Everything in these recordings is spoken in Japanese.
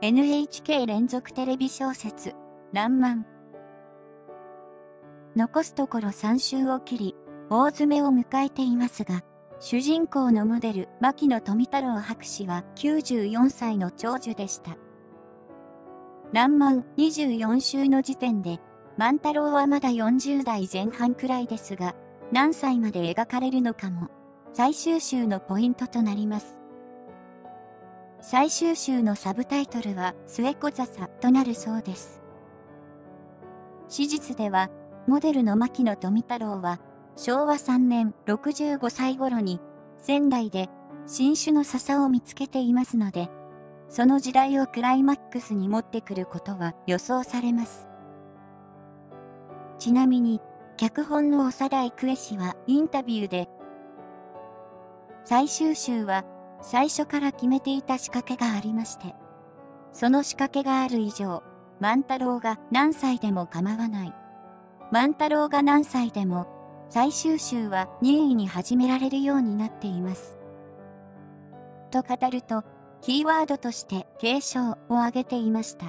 NHK 連続テレビ小説、らんまん。残すところ3週を切り、大詰めを迎えていますが、主人公のモデル、牧野富太郎博士は94歳の長寿でした。らんまん24週の時点で、万太郎はまだ40代前半くらいですが、何歳まで描かれるのかも、最終週のポイントとなります。最終週のサブタイトルは末子笹となるそうです。史実では、モデルの牧野富太郎は、昭和3年65歳頃に、仙台で新種の笹を見つけていますので、その時代をクライマックスに持ってくることは予想されます。ちなみに、脚本の長田郁恵氏はインタビューで、最終週は最初から決めていた仕掛けがありまして、その仕掛けがある以上、万太郎が何歳でも構わない。万太郎が何歳でも、最終週は任意に始められるようになっています。と語ると、キーワードとして継承を挙げていました。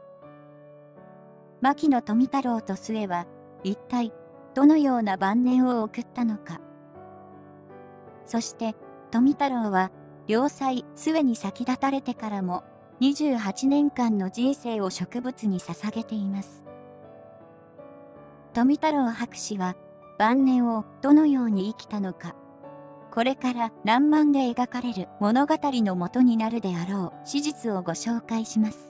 牧野富太郎と末は、一体、どのような晩年を送ったのか。そして、富太郎は、良妻末に先立たれてからも、28年間の人生を植物に捧げています。富太郎博士は、晩年をどのように生きたのか。これかららんまんで描かれる物語の元になるであろう史実をご紹介します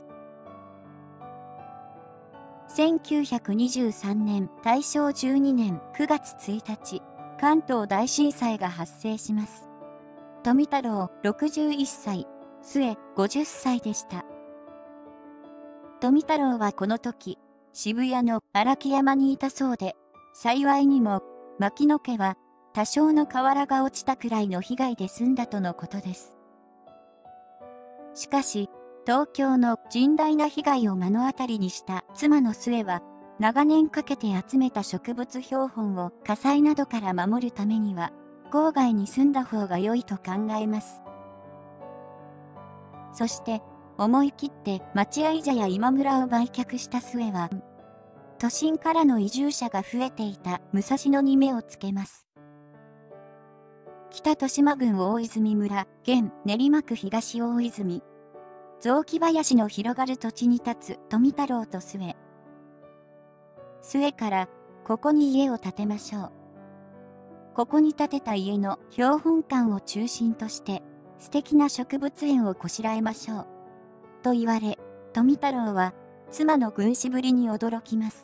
。1923年大正12年9月1日、関東大震災が発生します。富太郎61歳、末50歳でした。富太郎はこの時、渋谷の荒木山にいたそうで、幸いにも、牧野家は多少の瓦が落ちたくらいの被害で済んだとのことです。しかし、東京の甚大な被害を目の当たりにした妻の末は、長年かけて集めた植物標本を火災などから守るためには、郊外に住んだ方が良いと考えます。そして、思い切って待合茶や今村を売却した末は、都心からの移住者が増えていた武蔵野に目をつけます。北豊島郡大泉村、現練馬区東大泉。雑木林の広がる土地に立つ富太郎と末。末から、ここに家を建てましょう。ここに建てた家の標本館を中心として、素敵な植物園をこしらえましょう。と言われ、富太郎は、妻の軍師ぶりに驚きます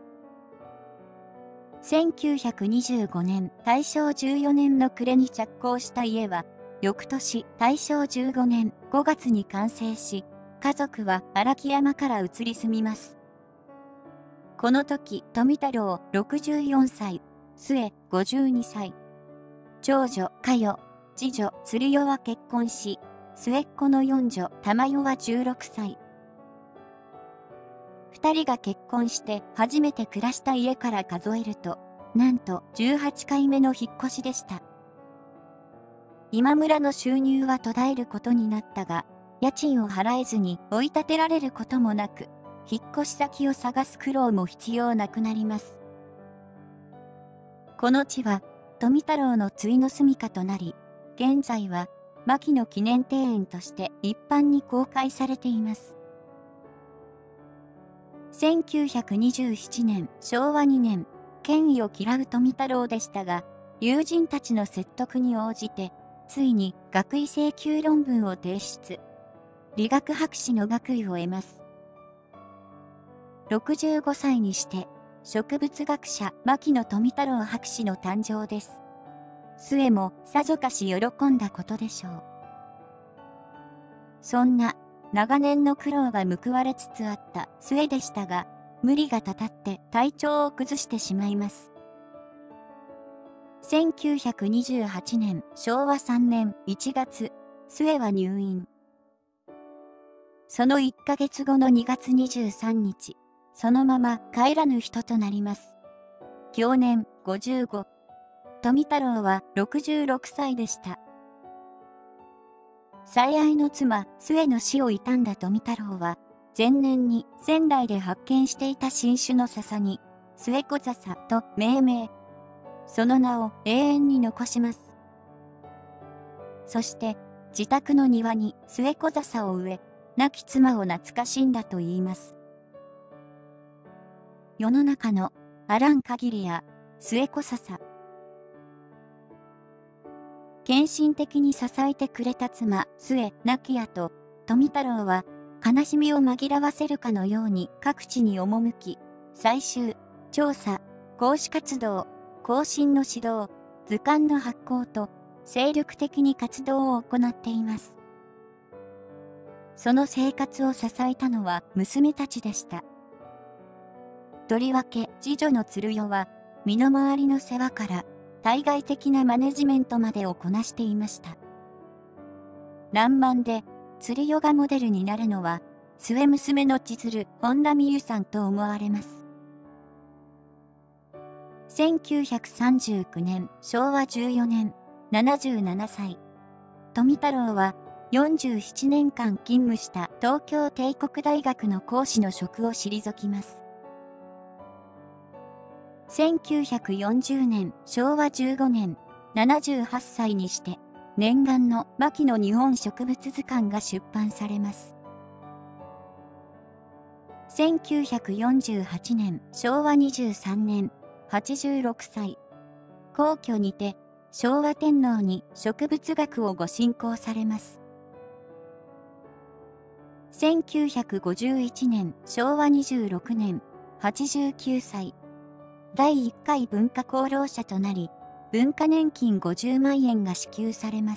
。1925年、大正14年の暮れに着工した家は、翌年、大正15年5月に完成し、家族は荒木山から移り住みます。この時、富太郎64歳、末52歳。長女、佳代、次女、鶴代は結婚し、末っ子の四女、玉代は16歳。二人が結婚して初めて暮らした家から数えると、なんと18回目の引っ越しでした。今村の収入は途絶えることになったが、家賃を払えずに追い立てられることもなく、引っ越し先を探す苦労も必要なくなります。この地は、富太郎の終の住処となり、現在は、牧野記念庭園として一般に公開されています。1927年、昭和2年、権威を嫌う富太郎でしたが、友人たちの説得に応じて、ついに学位請求論文を提出。理学博士の学位を得ます。65歳にして、植物学者牧野富太郎博士の誕生です。末もさぞかし喜んだことでしょう。そんな長年の苦労が報われつつあった末でしたが、無理がたたって体調を崩してしまいます。1928年昭和3年1月、末は入院。その1ヶ月後の2月23日、そのまま帰らぬ人となります。享年55。富太郎は66歳でした。 最愛の妻、末の死を悼んだ富太郎は、前年に仙台で発見していた新種の笹に、末子笹と命名。その名を永遠に残します。そして、自宅の庭に末子笹を植え、亡き妻を懐かしんだと言います。世の中のあらん限りや末子笹。献身的に支えてくれた妻、末亡き後、富太郎は悲しみを紛らわせるかのように各地に赴き、採集、調査、講師活動、後進の指導、図鑑の発行と精力的に活動を行っています。その生活を支えたのは娘たちでした。とりわけ次女の鶴代は、身の回りの世話から対外的なマネジメントまでをこなしていました。らんまんで鶴代がモデルになるのは、末娘の千鶴、本田美優さんと思われます。1939年、昭和14年、77歳。富太郎は47年間勤務した東京帝国大学の講師の職を退きます。1940年、昭和15年、78歳にして、念願の牧野日本植物図鑑が出版されます。1948年、昭和23年、86歳。皇居にて、昭和天皇に植物学をご進講されます。1951年、昭和26年、89歳。第1回文化功労者となり、文化年金50万円が支給されます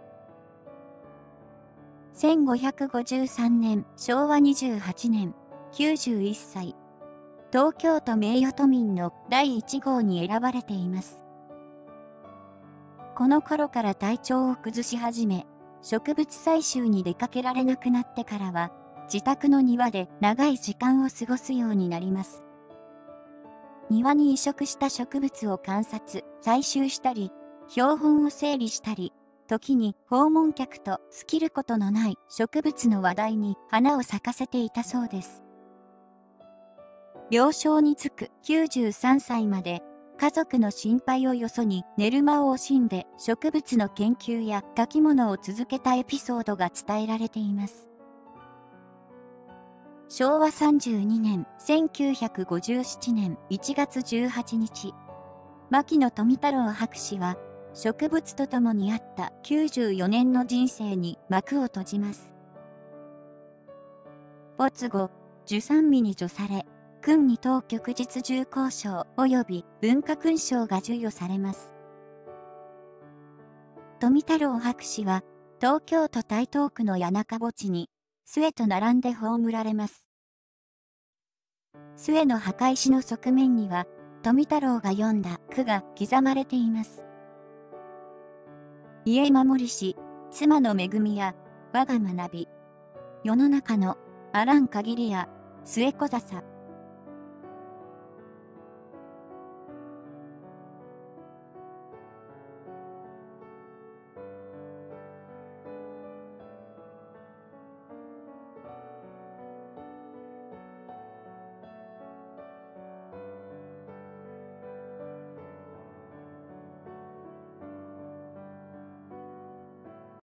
。1553年、昭和28年、91歳。東京都名誉都民の第1号に選ばれています。この頃から体調を崩し始め、植物採集に出かけられなくなってからは、自宅の庭で長い時間を過ごすようになります。庭に移植した植物を観察、採集したり、標本を整理したり、時に訪問客と尽きることのない植物の話題に花を咲かせていたそうです。病床につく93歳まで、家族の心配をよそに寝る間を惜しんで植物の研究や書き物を続けたエピソードが伝えられています。昭和32年、1957年1月18日、牧野富太郎博士は、植物と共にあった94年の人生に幕を閉じます。没後、従三位に叙され、勲二等旭日重光章及び文化勲章が授与されます。富太郎博士は、東京都台東区の谷中墓地に、末と並んで葬られます。末の墓石の側面には、富太郎が詠んだ句が刻まれています。家守りし、妻の恵みや、我が学び。世の中のあらん限りや、末子笹。